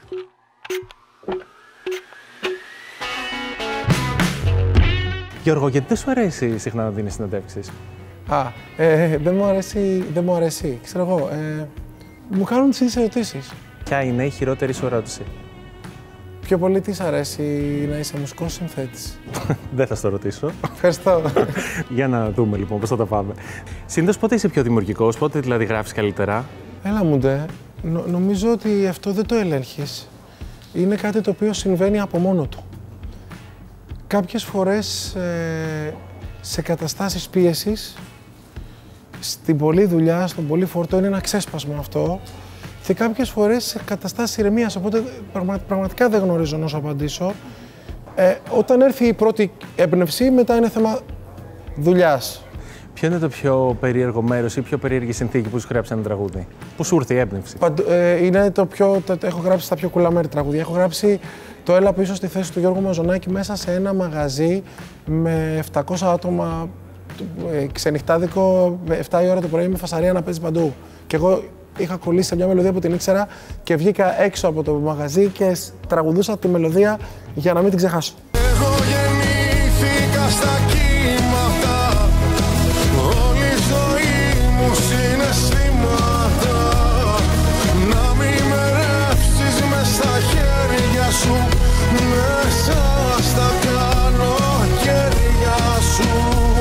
Γιώργο, γιατί δεν σου αρέσει συχνά να δίνεις συνεντεύξεις? Δεν μου αρέσει. Ξέρω εγώ, μου κάνουν τις ίδιες ερωτήσεις. Ποια είναι η χειρότερη σου ερώτηση? Πιο πολύ τι σ' αρέσει να είσαι μουσικός συνθέτης? Δεν θα στο ρωτήσω. Ευχαριστώ. Για να δούμε λοιπόν πώς θα τα πάμε. Συνήθως πότε είσαι πιο δημιουργικός, πότε δηλαδή γράφεις καλύτερα? Έλα μου ντε, νομίζω ότι αυτό δεν το ελέγχεις. Είναι κάτι το οποίο συμβαίνει από μόνο του. Κάποιες φορές σε καταστάσεις πίεσης, στην πολλή δουλειά, στον πολύ φορτό, είναι ένα ξέσπασμα αυτό. Και κάποιες φορές σε καταστάσεις ηρεμίας, οπότε πραγματικά δεν γνωρίζω να σου απαντήσω. Όταν έρθει η πρώτη έμπνευση, μετά είναι θέμα δουλειάς. Ποιο είναι το πιο περίεργο μέρος ή πιο περίεργη συνθήκη που σου γράψει ένα τραγούδι? Πού σου ήρθε η έμπνευση? Είναι έχω γράψει τα πιο κουλά μέρη τραγούδια. Έχω γράψει το «Έλα πίσω» στη θέση του Γιώργου Μαζονάκη μέσα σε ένα μαγαζί με 700 άτομα, ξενυχτάδικο, 7 η ώρα το πρωί με φασαρία να παίζει παντού. Και εγώ είχα κολλήσει σε μια μελωδία που την ήξερα και βγήκα έξω από το μαγαζί και τραγουδούσα τη μελωδία για να μην την ξεχάσω. Εγώ γεννήθηκα στα κύματα, όλη η ζωή μου συναισθήματα. Να μην με ρεύσεις μες στα χέρια σου, μέσα στα καλοκαίρια σου.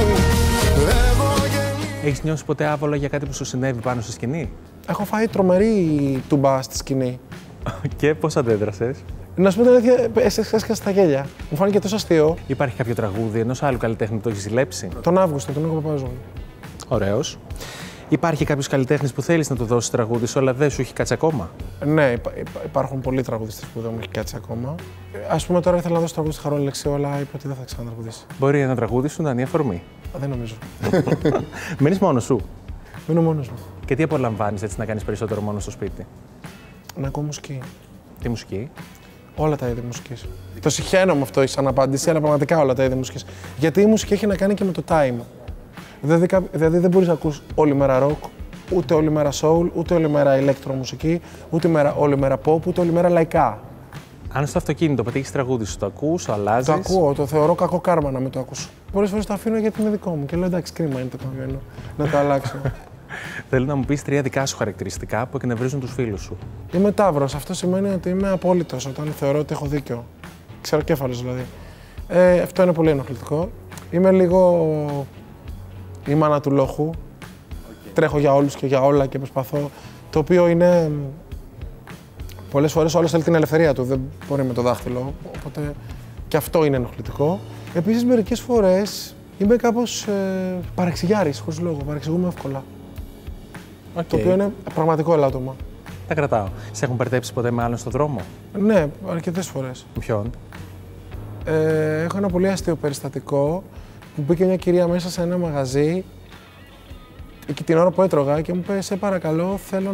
Έχεις νιώσει ποτέ άβολα για κάτι που σου συνέβη πάνω στη σκηνή? Έχω φάει τρομερή τουμπά στη σκηνή. Και πώς αντέδρασες? Να σου πω την αλήθεια, έσκασα στα γέλια. Μου φάνηκε τόσο αστείο. Υπάρχει κάποιο τραγούδι ενός άλλου καλλιτέχνη που το έχεις ζηλέψει? Τον Αύγουστο, τον Νίκο Παπαζόγλου. Ωραίος. Υπάρχει κάποιος καλλιτέχνης που θέλεις να του δώσεις τραγούδι σου, αλλά δεν σου έχει κάτσει ακόμα? Ναι, υπάρχουν πολλοί τραγουδιστές που δεν μου έχει κάτσει ακόμα. Ας πούμε, τώρα ήθελα να δώσω τραγούδι στη Χαρόλη Λεξίου, αλλά είπε ότι δεν θα ξανατραγουδήσει. Μπορεί ένα τραγούδι σου να είναι η αφορμή? Δεν νομίζω. Μένεις μόνος σου? Μένω μόνος μου. Και τι απολαμβάνεις έτσι να κάνεις περισσότερο μόνο στο σπίτι? Να ακούω μουσική. Τι μουσική? Όλα τα είδη μουσικής. Το συχαίνω με αυτό σαν απάντηση, αλλά πραγματικά όλα τα είδη μουσικής. Γιατί η μουσική έχει να κάνει και με το time. Δηλαδή δεν μπορείς να ακούς όλη μέρα rock, ούτε όλη μέρα soul, ούτε όλη μέρα ηλεκτρομουσική, ούτε όλη μέρα pop, ούτε όλη μέρα λαϊκά. Αν στο αυτοκίνητο πετύχεις τραγούδι σου, το ακούς, το αλλάζεις? Το ακούω, το θεωρώ κακό κάρμα να μην το ακούσω. Πολλές φορές το αφήνω γιατί είναι δικό μου και λέω εντάξει, κρίμα είναι το κομμάτι να το αλλάξω. Θέλω να μου πεις 3 δικά σου χαρακτηριστικά που εκνευρίζουν τους φίλους σου. Είμαι Ταύρος. Αυτό σημαίνει ότι είμαι απόλυτος όταν θεωρώ ότι έχω δίκιο. Ξεροκέφαλος δηλαδή. Αυτό είναι πολύ ενοχλητικό. Είμαι λίγο η μάνα του λόχου. Τρέχω για όλους και για όλα και προσπαθώ. Το οποίο είναι. Πολλές φορές ο άλλος θέλει την ελευθερία του. Δεν μπορεί με το δάχτυλο. Οπότε και αυτό είναι ενοχλητικό. Επίσης, μερικές φορές είμαι κάπως παρεξηγιάρης, χωρίς λόγο. Παρεξηγούμε εύκολα. Okay. Το οποίο είναι πραγματικό ελάττωμα. Τα κρατάω. Σε έχουν μπερδέψει ποτέ με άλλον στον δρόμο? Ναι, αρκετές φορές. Ποιον? Έχω ένα πολύ αστείο περιστατικό που μπήκε μια κυρία μέσα σε ένα μαγαζί και την ώρα που έτρωγα και μου είπε: σε παρακαλώ, θέλω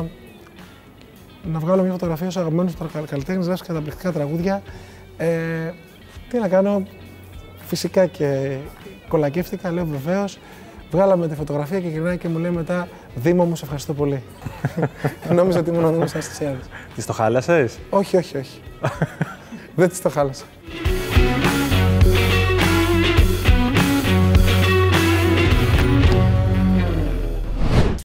να βγάλω μια φωτογραφία ως αγαπημένος καλλιτέχνης, γράψει καταπληκτικά τραγούδια. Τι να κάνω, φυσικά και κολακεύτηκα, λέω βεβαίως. Βγάλαμε τη φωτογραφία και γυρνάει και μου λέει μετά: Δήμο μου, σε ευχαριστώ πολύ. Νόμιζα ότι ήμουν ο Δήμος Αναστασιάδης. Της το χάλασες? Όχι. Δεν της το χάλασα.